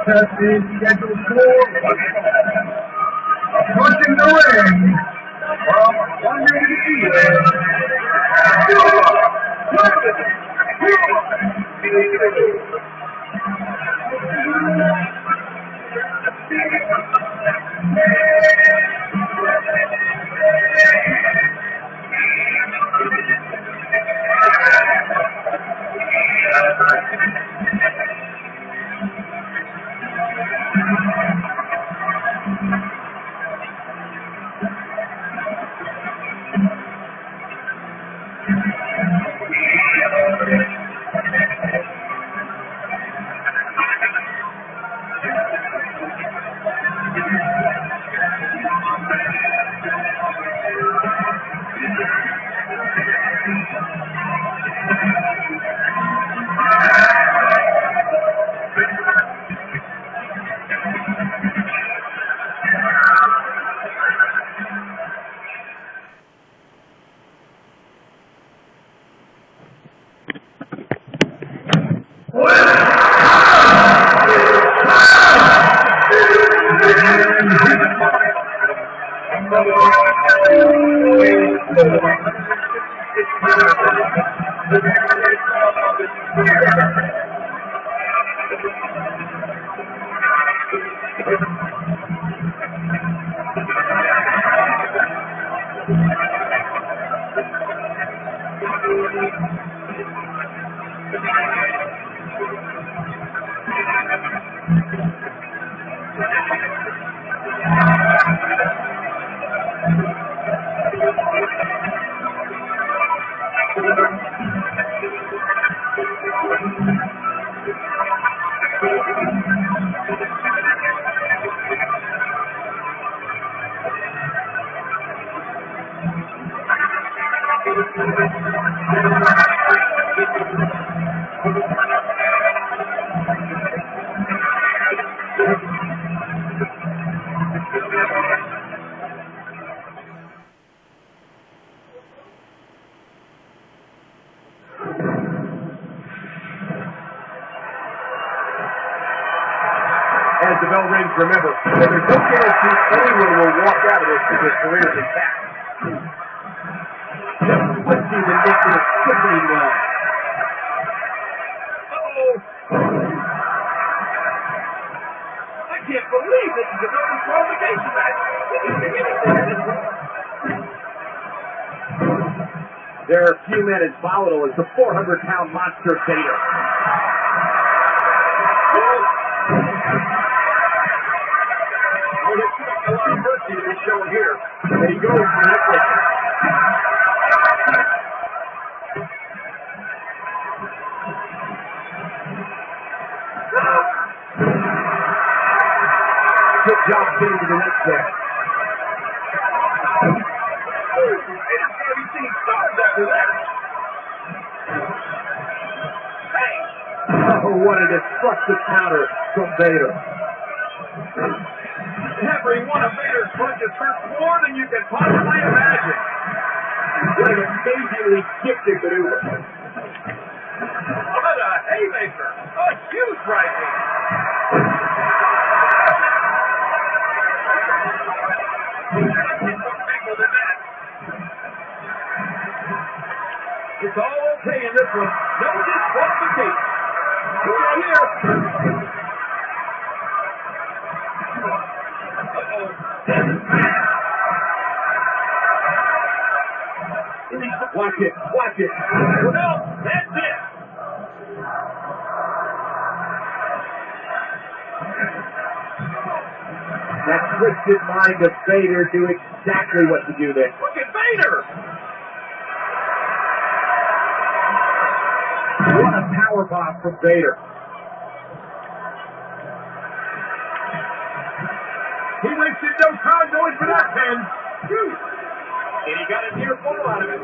is scheduled for approaching the ring from undefeated As the bell rings, remember, there's no guarantee anyone will walk out of this with their careers intact. Let's see the Nick is quickly well. I can't believe this is a qualification match. There are few men as volatile as the 400-pound monster Vader. A lot of mercy to be shown here. And he goes for the quick. Good job getting to the next there. Vader's going to be seeing stars after that. Hey! Oh, what a destructive counter from Vader. Every one of Vader's punches hurts more than you can possibly imagine. What an amazingly gifted maneuver. What a haymaker! A huge right hand! It's all okay in this one. No disqualification. Look out here. Watch it, watch it. Well, that's it. That twisted mind of Vader knew exactly what to do there. Look at Vader. What a powerbomb from Vader. He wasted no time going for that pin. And he got a near fall out of it.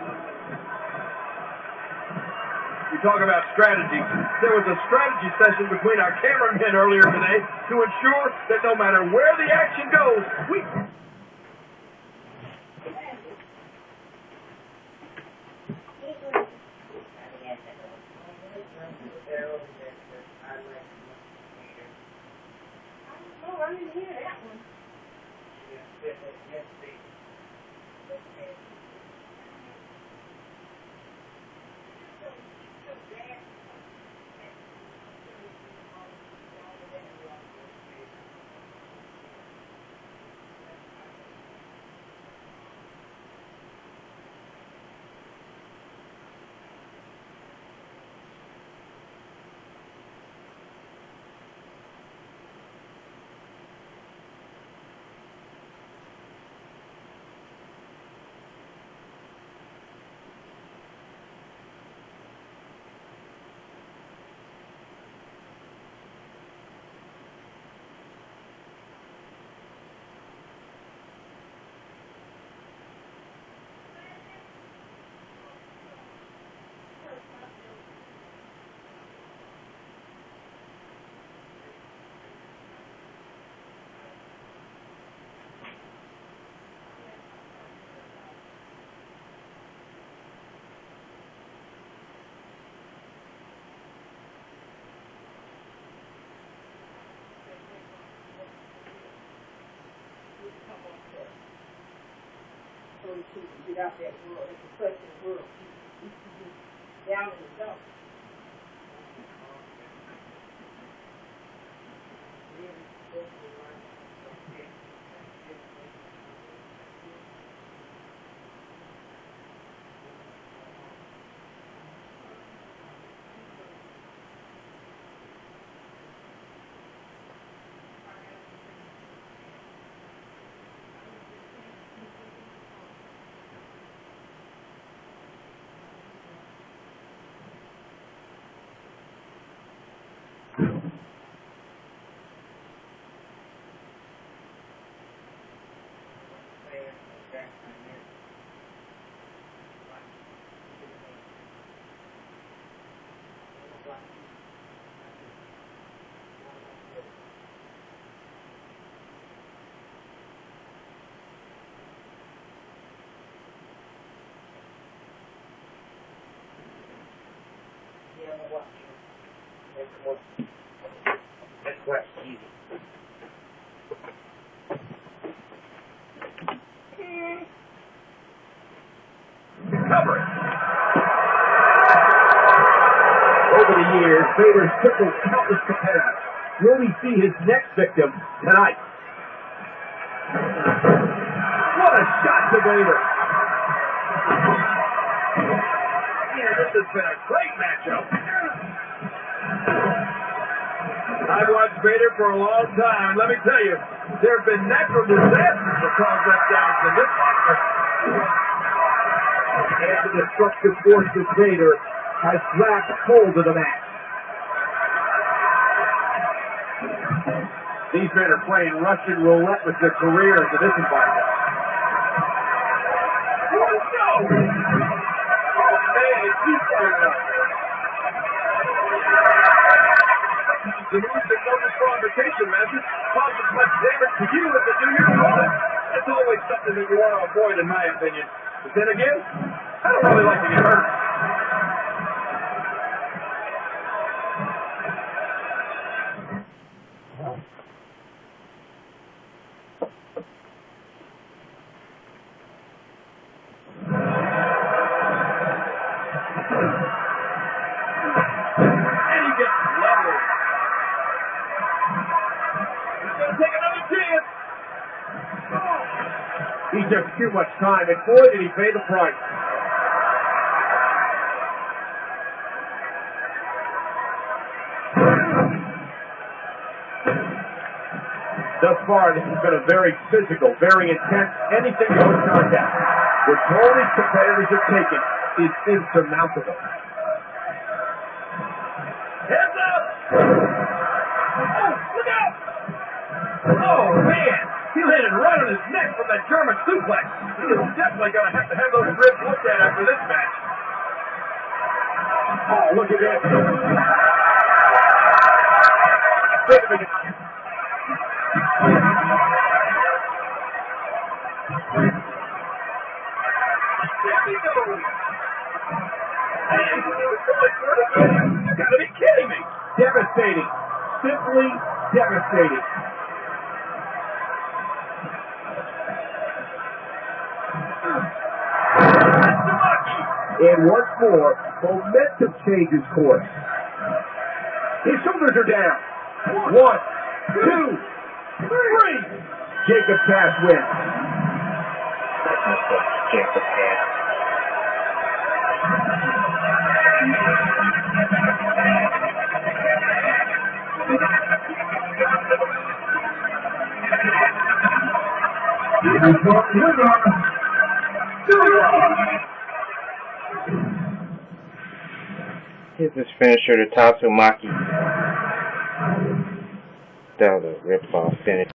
You talk about strategy. There was a strategy session between our cameramen earlier today to ensure that no matter where the action goes, we... didn't hear that one. So he can get out that world. It's a question world. He can get down in the dump. That's quite easy. Cover it. Over the years, Vader's tickled countless competitors. You only see his next victim tonight. What a shot to Vader. Yeah, this has been a great matchup. I've watched Vader for a long time. Let me tell you, there have been natural disasters that cause that damage to this boxer. And the destructive force of Vader has grabbed hold of the match. These men are playing Russian roulette with their careers in this environment. Oh, no! Oh, man, it keeps going up. The moves that no disqualification matches cause as much damage to you as they do your opponent. It's always something that you want to avoid, in my opinion. But then again, I don't really like to get hurt. And he gets leveled. He's going to take another chance. He took too much time, and boy, did he pay the price. Thus far, this has been a very physical, very intense, anything-goes contest. The toll these competitors have taken is insurmountable. Heads up! Oh, look out! Oh, man! He landed right on his neck from that German suplex. He is definitely going to have those ribs looked at after this match. Oh, look at this. Wait a minute. There he goes. Hey, you gotta be kidding me. Devastating. Simply devastating. And once more, momentum changes course. His shoulders are down. 1, 2, 3. Jacob Cass wins. Jacob Cass. Here's his finisher, the Tatsumaki. That was a rip-off finish.